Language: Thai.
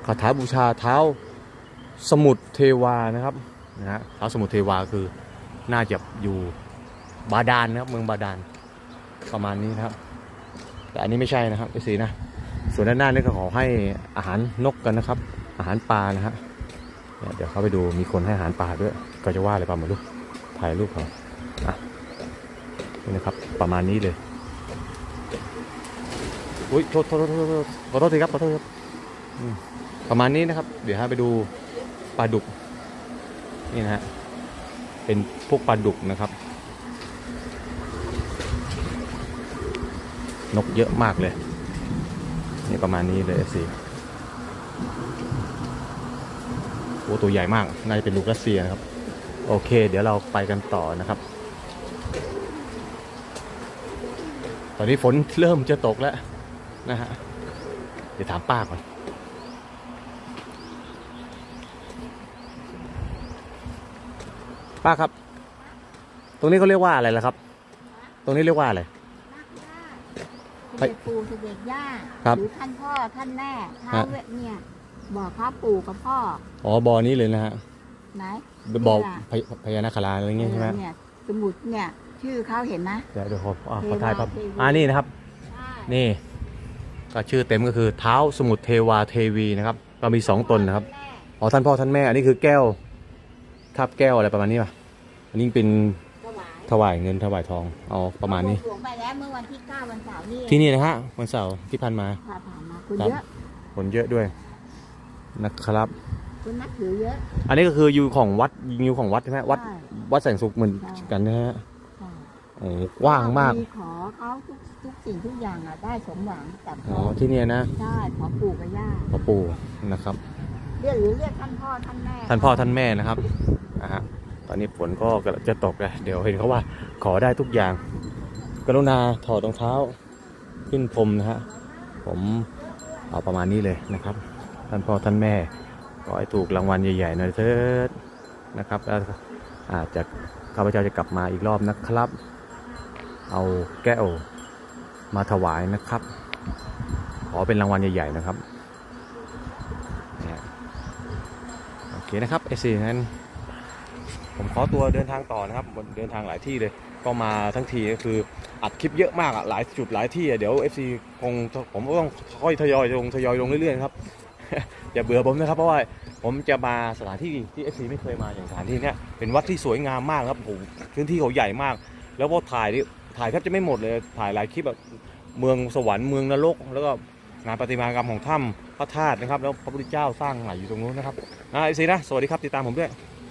คาถาบูชาเท้าสมุทรเทวานะครับเท้าสมุทรเทวาคือน่าจะอยู่บาดาลนะครับเมืองบาดาลประมาณนี้นะครับแต่อันนี้ไม่ใช่นะครับไอ้สีนะส่วนด้านหน้านี่ก็ขอให้อาหารนกกันนะครับอาหารปลานะฮะเดี๋ยวเข้าไปดูมีคนให้อาหารปลาด้วยก็จะว่าอะไรปลาหมดลูกถ่ายรูปเขานี่นะครับประมาณนี้เลยอุ้ยโทษขอโทษทีครับขอโทษครับประมาณนี้นะครับเดี๋ยวไปดูปลาดุกนี่นะฮะเป็นพวกปลาดุกนะครับนกเยอะมากเลยนี่ประมาณนี้เลยสิโอ้ตัวใหญ่มากน่าจะเป็นลูกรัสเซียนะครับโอเคเดี๋ยวเราไปกันต่อนะครับตอนนี้ฝนเริ่มจะตกแล้วนะฮะเดี๋ยวถามป้าก่อนป้าครับตรงนี้เขาเรียกว่าอะไรล่ะครับตรงนี้เรียกว่าอะไรเด็กปู่เด็กย่าหรือท่านพ่อท่านแม่ท้าวเวทเนี่ยบอกเขาปู่กับพ่อบ่อนี้เลยนะฮะไหนบ่อพญานาคราอะไรเงี้ยใช่ไหมเนี่ยสมุดเนี่ยชื่อเขาเห็นนะเดี๋ยวขอถ่ายปั๊บนี่นะครับนี่ก็ชื่อเต็มก็คือเท้าสมุทรเทวาเทวีนะครับเรามี2ตนนะครับท่านพ่อท่านแม่อันนี้คือแก้วทับแก้วอะไรประมาณนี้ป่ะอันนี้เป็นถวายเงินถวายทองประมาณนี้ไปแล้วเมื่อวันที่9วันเสาร์นี่ที่นี่นะฮะวันเสาร์ที่ผ่านมาคนเยอะคนเยอะด้วยนะครับคนนับถือเยอะอันนี้ก็คืออยู่ของวัดใช่ไหมวัดแสงสุขเหมือนกันนะฮะกว้างมากขอเขาทุกสิ่งทุกอย่างได้สมหวังแต่ที่นี่นะใช่ขอปู่กับย่าขอปู่นะครับเรียกท่านพ่อท่านแม่นะครับตอนนี้ฝนก็จะตกเลยเดี๋ยวเห็นเขาว่าขอได้ทุกอย่างกรุณาถอดรองเท้าขึ้นพรมนะฮะผมเอาประมาณนี้เลยนะครับท่านพ่อท่านแม่ขอให้ถูกรางวัลใหญ่ๆหน่อยเถิดนะครับแล้วอาจจะข้าพเจ้าจะกลับมาอีกรอบนะครับเอาแก้วมาถวายนะครับขอเป็นรางวัลใหญ่ๆนะครับโอเคนะครับนั้นผมขอตัวเดินทางต่อนะครับเดินทางหลายที่เลยก็มาทั้งทีก็คืออัดคลิปเยอะมากหลายจุดหลายที่เดี๋ยว FC ผมก็ต้องค่อยทยอยลงเรื่อยๆครับอย่าเบื่อผมนะครับเพราะว่าผมจะมาสถานที่ที่ FC ไม่เคยมาอย่างสถานที่นี้เป็นวัดที่สวยงามมากครับผมพื้นที่เขาใหญ่มากแล้วพอถ่ายแทบจะไม่หมดเลยถ่ายหลายคลิปแบบเมืองสวรรค์เมืองนรกแล้วก็งานประติมากรรมของถ้ำพระธาตุนะครับแล้วพระพุทธเจ้าสร้างอยู่ตรงนู้นนะครับFC นะสวัสดีครับติดตามผมด้วย